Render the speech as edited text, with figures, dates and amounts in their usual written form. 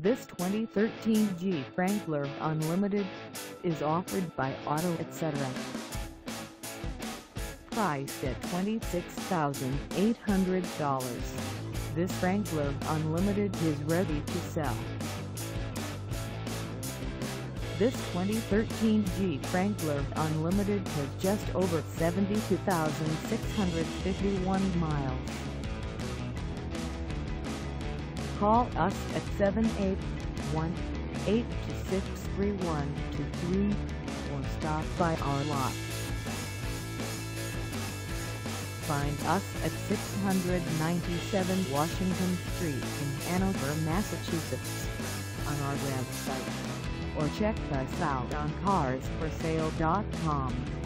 This 2013 Jeep Wrangler Unlimited is offered by Auto Etc. Priced at $26,800, this Wrangler Unlimited is ready to sell. This 2013 Jeep Wrangler Unlimited has just over 72,651 miles. Call us at 781-826-3123 or stop by our lot. Find us at 697 Washington Street in Hanover, Massachusetts, on our website, or check us out on carsforsale.com.